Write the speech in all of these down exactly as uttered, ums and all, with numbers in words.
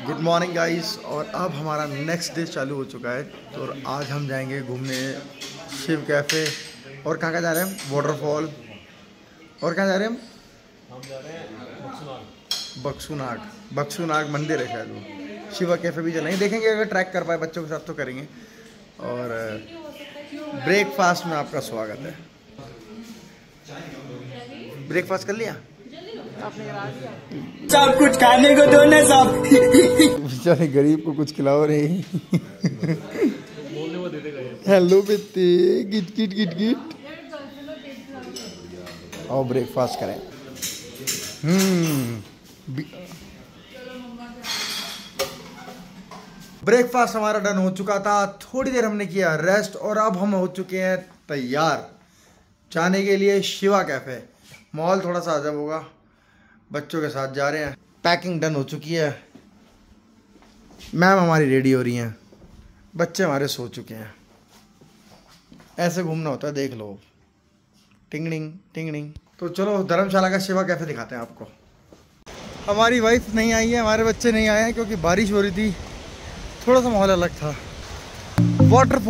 Good morning guys. और अब हमारा नेक्स्ट डे चालू हो चुका है। तो आज हम जाएंगे घूमने शिव कैफ़े। और कहाँ कहाँ जा रहे हैं हम? वाटरफॉल। और कहाँ जा रहे हैं हम? हम जा रहे हैं बक्सूनाग। बक्सूनाग बक्सूनाग मंदिर है शायद वो। शिवा कैफ़े भी चलेंगे, देखेंगे अगर ट्रैक कर पाए बच्चों के साथ तो करेंगे। और ब्रेकफास्ट में आपका स्वागत है। ब्रेकफास्ट कर लिया? सब कुछ खाने को दो ना सब। बेचारे गरीब को कुछ खिलाओ रे। हेलो बेटे, गिट गिट गिट गिट। और ब्रेकफास्ट करें। हम्म ब्रेकफास्ट हमारा डन हो चुका था। थोड़ी देर हमने किया रेस्ट और अब हम हो चुके हैं तैयार जाने के लिए शिवा कैफ़े। मॉल थोड़ा सा अजब होगा, बच्चों के साथ जा रहे हैं। पैकिंग डन हो चुकी है, मैम हमारी रेडी हो रही हैं, बच्चे हमारे सो चुके हैं। ऐसे घूमना होता है, देख लो। टिंगडिंग टिंगडिंग। तो चलो धर्मशाला का शिवा कैफ़े दिखाते हैं आपको। हमारी वाइफ नहीं आई है, हमारे बच्चे नहीं आए हैं क्योंकि बारिश हो रही थी, थोड़ा सा माहौल अलग था। वाटरफॉल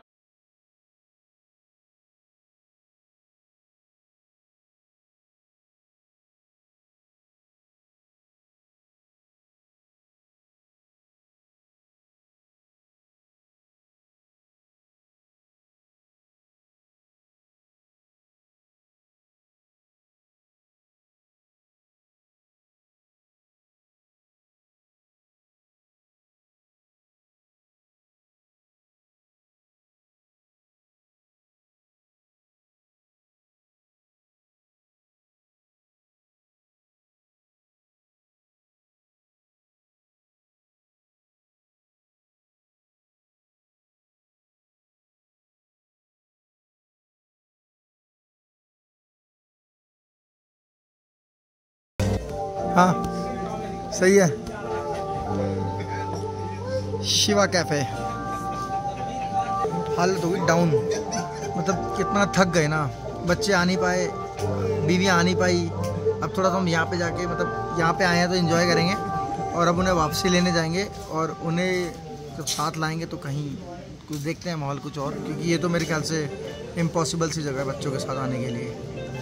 हाँ सही है। शिवा कैफ़े हालत हो गई डाउन, मतलब कितना थक गए ना। बच्चे आ नहीं पाए, बीवी आ नहीं पाई। अब थोड़ा सा हम यहाँ पे जाके, मतलब यहाँ पे आए हैं तो एंजॉय करेंगे और अब उन्हें वापसी लेने जाएंगे और उन्हें जब साथ लाएंगे तो कहीं कुछ देखते हैं माहौल कुछ और, क्योंकि ये तो मेरे ख्याल से इम्पॉसिबल सी जगह है बच्चों के साथ आने के लिए।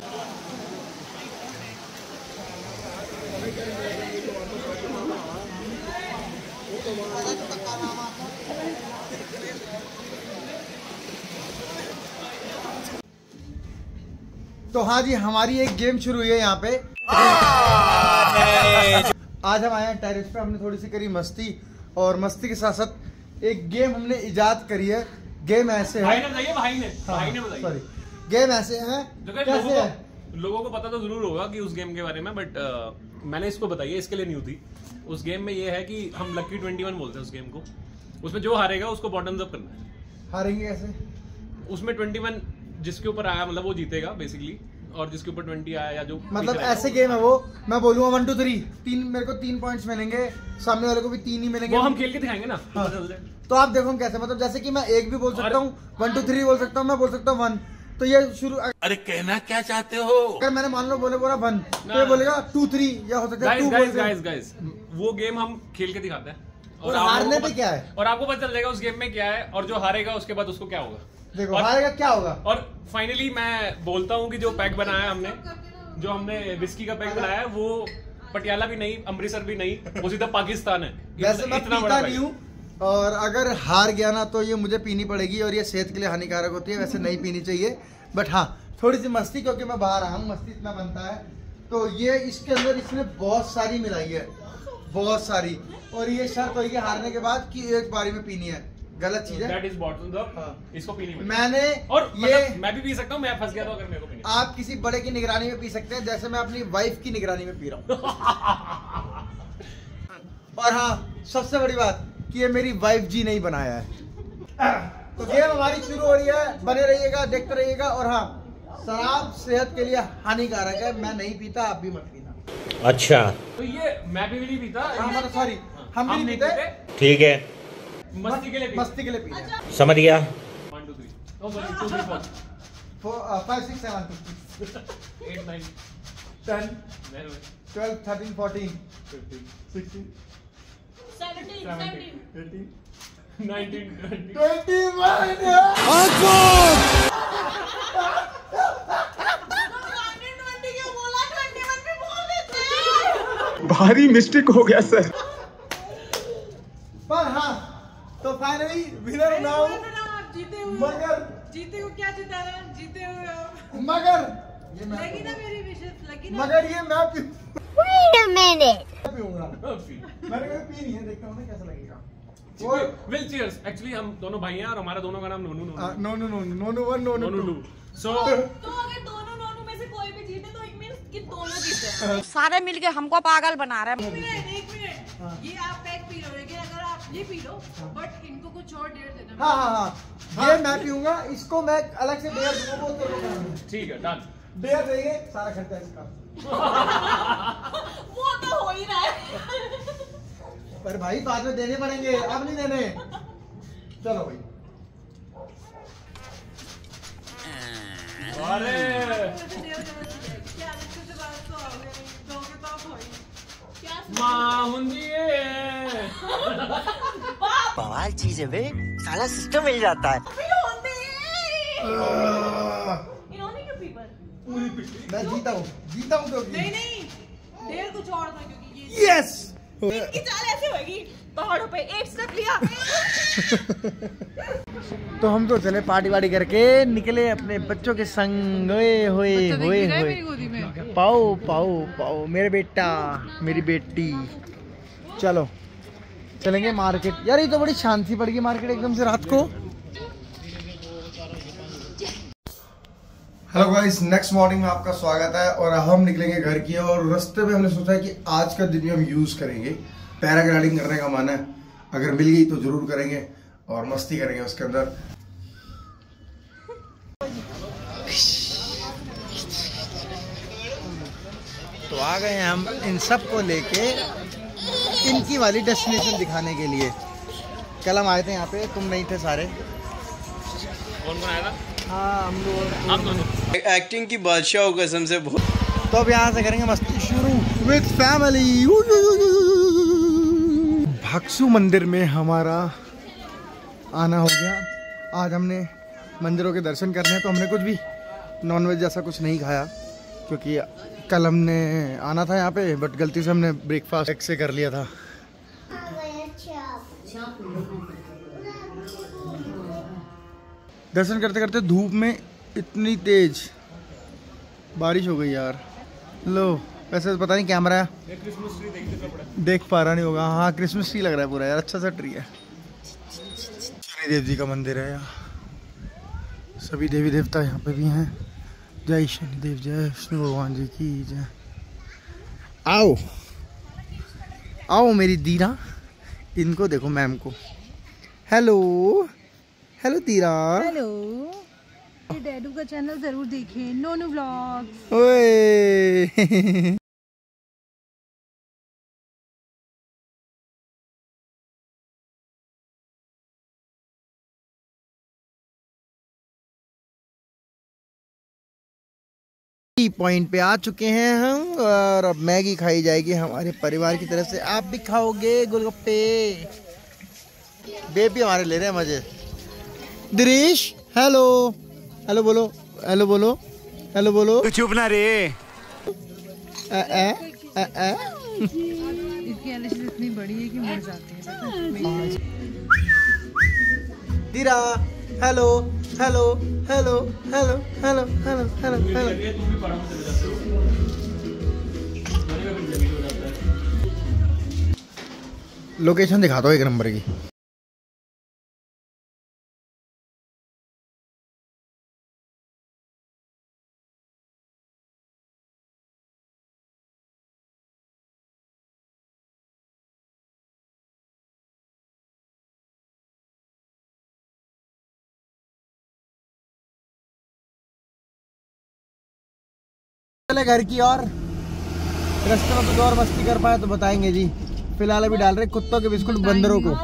तो हाँ जी, हमारी एक गेम शुरू हुई है यहाँ पे। आज हम आए हैं टेरेस पे, हमने थोड़ी सी करी मस्ती और मस्ती के साथ साथ एक गेम हमने इजाद करी है। गेम ऐसे है, भाई ने बताइए, भाई ने भाई ने बताइए। सॉरी, गेम ऐसे है, कैसे है? लोगों को पता तो जरूर होगा कि उस गेम के बारे में, बट uh, मैंने इसको बताई है, इसके लिए न्यू थी। उस गेम में ये है कि हम लकी ट्वेंटी वन बोलते हैं उस गेम को। उसमें जो हारेगा उसको बॉटम्स अप करना है। हारेंगे कैसे? उसमें ट्वेंटी वन जिसके ऊपर आया मतलब वो जीतेगा बेसिकली, और जिसके ऊपर ट्वेंटी आया या जो मतलब ऐसे गेम है वो। मैं बोलूंगा वन टू थ्री, तीन मेरे को तीन पॉइंट्स मिलेंगे, सामने वाले को भी तीन ही मिलेंगे। वो हम खेल के दिखाएंगे ना। हाँ। तो आप देखो कैसे, मतलब जैसे कि मैं एक भी बोल सकता हूँ, वन टू थ्री बोल सकता हूँ, मैं बोल सकता हूँ वन। तो ये शुरू, अरे कहना क्या चाहते हो? अगर मैंने मान लो बोले बोला वन, तो ये बोलेगा टू थ्री, या हो सकता है टू। गाइस गाइस गाइस, वो गेम हम खेल के दिखाते हैं और हारने पे क्या है, और आपको पता चल जाएगा उस गेम में क्या है, और जो हारेगा उसके बाद उसको क्या होगा। देखो हारेगा क्या होगा। और फाइनली मैं बोलता हूँ कि जो पैक बनाया हमने, जो हमने विस्की का पैक बनाया है, वो पटियाला भी नहीं, अमृतसर भी नहीं, वो सीधा पाकिस्तान है। वैसे मैं पीता नहीं हूँ, और अगर हार गया ना तो ये मुझे पीनी पड़ेगी और ये सेहत के लिए हानिकारक होती है, वैसे नहीं पीनी चाहिए। बट हाँ, थोड़ी सी मस्ती, क्योंकि मैं बाहर आया हूँ, मस्ती इतना बनता है। तो ये इसके अंदर इसने बहुत सारी मिलाई है, बहुत सारी। और ये शर्त होगी हारने के बाद कि एक बारी में पीनी है। गलत चीज है। That is bottoms up. इसको पीनी है। मैंने और ये मतलब मैं भी पी सकता हूँ, मैं फंस गया तो अगर मेरे को पीनी। आप किसी बड़े की निगरानी में पी सकते हैं, जैसे मैं अपनी वाइफ की निगरानी में पी रहा हूँ। और हाँ, सबसे बड़ी बात कि ये मेरी वाइफ जी नहीं बनाया है। तो गेम हमारी शुरू हो रही है, बने रहिएगा, देखते रहिएगा। और हाँ, शराब सेहत के लिए हानिकारक है, मैं नहीं पीता, आप भी मत पीना। अच्छा, तो ये मैं भी नहीं पीता। हाँ सॉरी, हम भी नहीं पीते। ठीक है, मस्ती के लिए मस्ती के लिए पी रहे हैं। समझ गया। One two three, oh sorry two three four, four five six seven eight nine ten twelve thirteen fourteen fifteen sixteen seventeen nineteen twenty twenty one भारी मिस्टेक हो गया सर। पर हाँ, तो फाइनली विनर नाउ जीते हुए मगर जीते हुए क्या जिता रहे हैं? जीते हुए हो। मगर ये मैं लगी ना मेरी विशेष लगी ना। मगर ये मैं पी- Wait a minute. पीऊंगा। मैंने कभी पी नहीं है, देखता हूँ ना कैसा लगेगा। Will cheers. एक्चुअली हम दोनों भाई हैं और हमारा दोनों का नाम नोनू आ, Nonu no no no no no one no no Nonu two. Two. So तो अगर दोनों नोनू में से कोई भी जीते तो इट मींस कि दोनों जीते हैं। सारे मिलके हमको पागल बना रहे हैं। एक मिनट एक मिनट ये आप पैक पी लो, लेकिन अगर आप ये पी लो बट इनको कुछ और डेढ़ देना। हाँ हाँ हाँ, ये मैं पीऊंगा, इसको मैं अलग से डेयर दूंगा। बोल तो ठीक है, डन। डेयर देंगे, सारा खर्चा इसका। वो तो हो ही रहा है। पर भाई बाद में देने पड़ेंगे, अब नहीं देने। चलो भाई। अरे क्या अच्छे से बात तो हो गई, दोगे तो आप हो ही। क्या माँ हुंदी है। बवाल चीज है बे, साला सिस्टम मिल जाता है। इन्होंने क्यों पी पर? मैं जीता हूँ, जीता हूँ क्योंकि नहीं नहीं डेढ़ कुछ और था क्योंकि ये यस। की चाल ऐसे होगी पहाड़ों पे एक स्टेप लिया। तो हम तो चले पार्टी वार्टी करके निकले अपने बच्चों के संग। होए होए होए होए पाओ पाओ पाओ मेरे बेटा मेरी बेटी। चलो चलेंगे मार्केट। यार ये तो बड़ी शांति पड़ गई मार्केट एकदम से रात को। हेलो गाइस, नेक्स्ट मॉर्निंग में आपका स्वागत है। और हम निकलेंगे घर की और रास्ते में हमने सोचा है कि आज का दिन भी हम यूज करेंगे। पैराग्लाइडिंग करने का मन है, अगर मिल गई तो जरूर करेंगे और मस्ती करेंगे उसके अंदर। तो आ गए हैं हम इन सब को लेके इनकी वाली डेस्टिनेशन दिखाने के लिए। कल हम आए थे यहाँ पे, तुम नहीं थे सारे। कौन कौन आया था? हाँ हम लोग। हम दोनों। एक्टिंग की बादशाह कसम से बहुत। तो अब यहाँ से करेंगे मस्ती शुरू विद फैमिली। भक्सु मंदिर में हमारा आना हो गया। आज हमने मंदिरों के दर्शन करने हैं, तो हमने कुछ भी नॉनवेज जैसा कुछ नहीं खाया क्योंकि कल हमने आना था यहाँ पे, बट गलती से हमने ब्रेकफास्ट एक से कर लिया था। दर्शन करते करते धूप में इतनी तेज बारिश हो गई यार। लो वैसे पता नहीं कैमरा देख पा रहा नहीं होगा। हाँ क्रिसमस ट्री लग रहा है पूरा यार, अच्छा सा ट्री है। शनिदेव जी का मंदिर है यहाँ, सभी देवी देवता यहाँ पे भी हैं। जय शनिदेव, जय विष्णु भगवान जी की जय। आओ आओ मेरी दीरा, इनको देखो मैम को। Hello hello Dira. हेलो, डैडू का चैनल जरूर देखें, नोनू व्लॉग्स। ओए पॉइंट पे आ चुके हैं हम और अब मैगी खाई जाएगी हमारे परिवार की तरफ से। आप भी खाओगे गोलगप्पे? बेबी हमारे ले रहे हैं मजे। दिनेश हेलो हेलो बोलो, हेलो बोलो, हेलो बोलो। चुप ना रे। ए, ए, ए, ए। इसकी एलिश इतनी बड़ी है कि मर जाती है। Dira hello hello hello hello hello hello hello hello. तू भी पढ़ा में चले जाते हो। मैंने कभी जल्दी हो जाता है। लोकेशन दिखा दो एक नंबर की। चले घर की और रास्ते में कुछ और मस्ती कर पाए तो बताएंगे जी। फिलहाल अभी डाल रहे कुत्तों के बिस्कुट बंदरों को।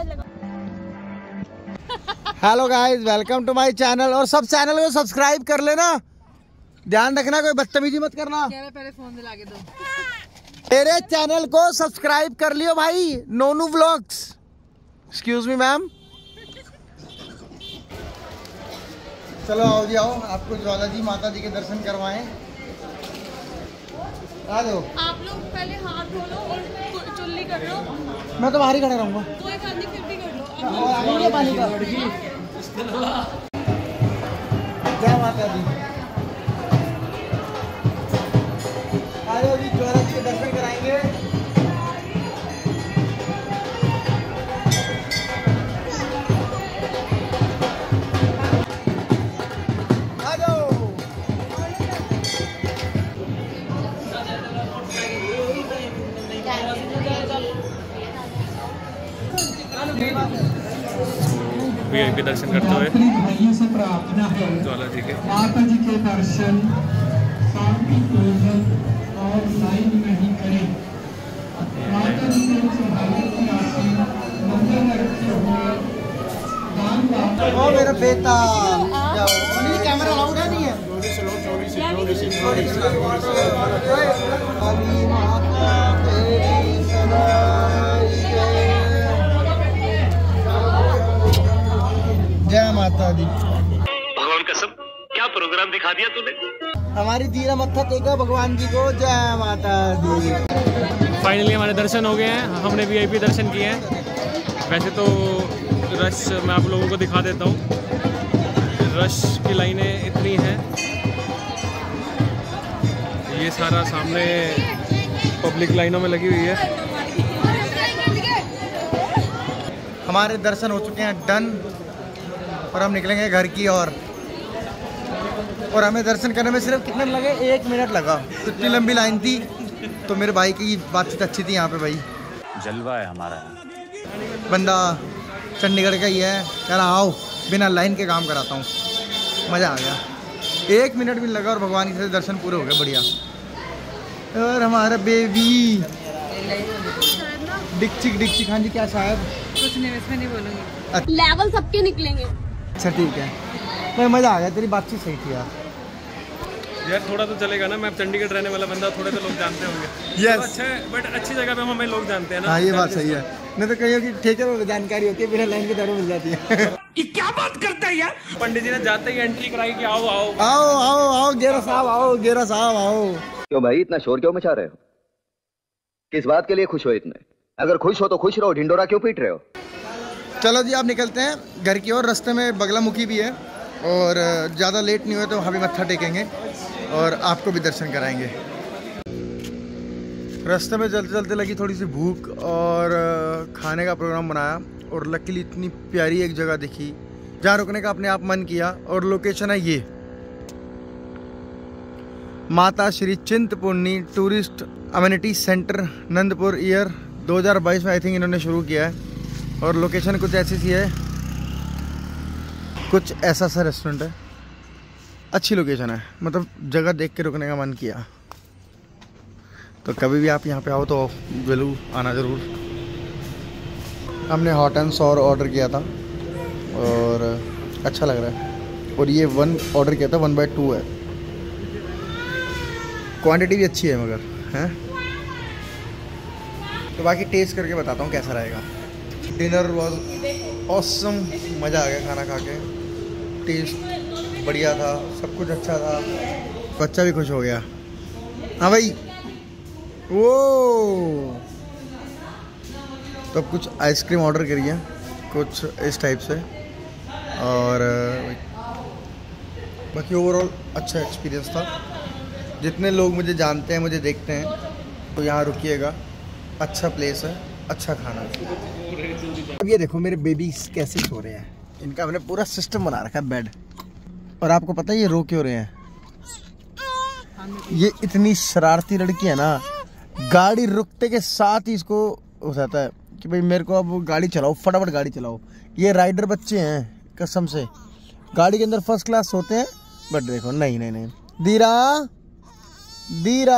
Hello guys, welcome to my channel. और सब चैनल को सब्सक्राइब कर लेना, ध्यान रखना कोई बदतमीजी मत करना। पहले फोन दिला के दो। मेरे चैनल को सब्सक्राइब कर लियो भाई, Nonu vlogs. Excuse me ma'am. चलो आओ जी आओ, आपको ज्वाला जी माता जी के दर्शन करवाएं। आ जाओ। आप लोग पहले हाथ धो लो और चुल्ली कर लो। मैं तो बाहर ही खड़ा रहूंगा। कोई बात नहीं, फिर भी कर लो। पानी का जय माता दी। आ जाओ जी, ज्वाला जी के दर्शन कराएंगे। वीआईपी दर्शन करते हुए भाइयों से प्रार्थना है ज्वाला जी के माता जी के दर्शन शांतिपूर्वक और लाइन में ही करें। माता जी के सौभाग्य की राशि मंगल में रखे हुए दान ओ मेरा बेटा, जाओ। नहीं, कैमरा अलाउड है नहीं है। जय माता दी। भगवान कसम, क्या प्रोग्राम दिखा दिया तूने। हमारी दीरा मत्था टेका भगवान जी को। जय माता दी। फाइनली हमारे दर्शन हो गए हैं, हमने वीआईपी दर्शन किए हैं। वैसे तो रश मैं आप लोगों को दिखा देता हूँ, रश की लाइनें इतनी हैं। ये सारा सामने पब्लिक लाइनों में लगी हुई है। हमारे दर्शन हो चुके हैं डन, और हम निकलेंगे घर की ओर। और, और हमें दर्शन करने में सिर्फ कितने लगे, एक मिनट लगा। इतनी लंबी लाइन थी, तो मेरे भाई की बातचीत अच्छी थी यहाँ पे। भाई जलवा है हमारा। बंदा चंडीगढ़ का ही है, कह रहा आओ बिना लाइन के काम कराता हूँ। मज़ा आ गया, एक मिनट भी लगा और भगवान के दर्शन पूरे हो गए बढ़िया। और हमारा बेबी डिक्चिक डिक्चिक। हाँ जी, क्या शायद कुछ नहीं, इसमें नहीं बोलूँगी। लेवल सबके निकलेंगे। अच्छा ठीक है, मैं मज़ा आ गया, तेरी बातचीत सही थी यार। यार थोड़ा तो चलेगा ना, मैं चंडीगढ़ रहने वाला बंदा, थोड़े तो लोग जानते होंगे। Yes. तो अच्छा है, बट अच्छी जगह पे हमें लोग जानते हैं ना। हाँ ये बात सही है, नहीं तो कहीं की ठेके में जानकारी होती है, बिना लाइन के दौड़े मिल जाती है। ये क्या बात करता है यार। पंडित जी ने जाते ही एंट्री कराई कि आओ आओ आओ आओ आओ गेरा साहब, आओ गेरा साहब आओ। क्यों भाई इतना शोर क्यों मचा रहे हो? किस बात के लिए खुश हो इतने? अगर खुश हो तो खुश रहो, ढिंडोरा क्यों पीट रहे हो? चलो जी, आप निकलते हैं घर की ओर। रास्ते में बगलामुखी भी है, और ज़्यादा लेट नहीं हुए तो वहाँ भी मत्था टेकेंगे और आपको भी दर्शन कराएंगे। रास्ते में चलते चलते लगी थोड़ी सी भूख, और खाने का प्रोग्राम बनाया, और लकीली इतनी प्यारी एक जगह दिखी जहाँ रुकने का अपने आप मन किया। और लोकेशन है ये, Mata Shri Chintpurni tourist amenity centre Nandpur. Year दो हज़ार बाईस में आई थिंक इन्होंने शुरू किया है। और लोकेशन कुछ ऐसी सी है, कुछ ऐसा सा रेस्टोरेंट है, अच्छी लोकेशन है, मतलब जगह देख के रुकने का मन किया। तो कभी भी आप यहाँ पे आओ तो जरूर आना ज़रूर। हमने हॉट एंड सॉर ऑर्डर किया था और अच्छा लग रहा है। और ये वन ऑर्डर किया था, वन बाई टू है, क्वांटिटी भी अच्छी है मगर हैं। तो बाकी टेस्ट करके बताता हूँ कैसा रहेगा। डिनर वॉज ऑसम, मज़ा आ गया खाना खा के, टेस्ट बढ़िया था, सब कुछ अच्छा था, बच्चा भी खुश हो गया। हाँ भाई, वो तो अब कुछ आइसक्रीम ऑर्डर करी है, कुछ इस टाइप से। और बाकी ओवरऑल अच्छा एक्सपीरियंस था। जितने लोग मुझे जानते हैं, मुझे देखते हैं, तो यहाँ रुकिएगा, अच्छा प्लेस है, अच्छा खाना है। अब ये देखो मेरे बेबीज कैसे सो रहे हैं, इनका हमने पूरा सिस्टम बना रखा है बेड। और आपको पता है ये रो क्यों रहे हैं? ये इतनी शरारती लड़की है ना, गाड़ी रुकते के साथ ही इसको उठाता है कि भाई मेरे को अब गाड़ी चलाओ, फटाफट गाड़ी चलाओ। ये राइडर बच्चे हैं कसम से, गाड़ी के अंदर फर्स्ट क्लास होते हैं, बट देखो नहीं नहीं नहीं। दीरा दीरा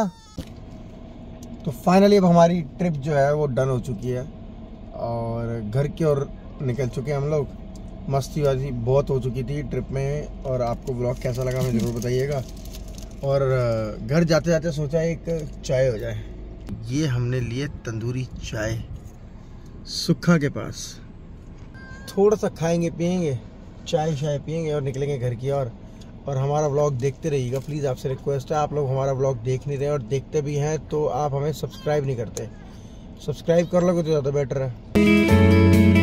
तो फाइनली अब हमारी ट्रिप जो है वो डन हो चुकी है, और घर की ओर निकल चुके हैं हम लोग। मस्ती वाजी बहुत हो चुकी थी ट्रिप में। और आपको ब्लॉग कैसा लगा हमें ज़रूर बताइएगा। और घर जाते जाते सोचा एक चाय हो जाए। ये हमने लिए तंदूरी चाय, सुखा के पास। थोड़ा सा खाएंगे पिएंगे, चाय शाय पिएंगे और निकलेंगे घर की ओर। और हमारा व्लॉग देखते रहिएगा प्लीज़, आपसे रिक्वेस्ट है। आप लोग हमारा व्लॉग देख नहीं रहे और देखते भी हैं तो आप हमें सब्सक्राइब नहीं करते। सब्सक्राइब कर लोगे तो ज़्यादा बेटर है।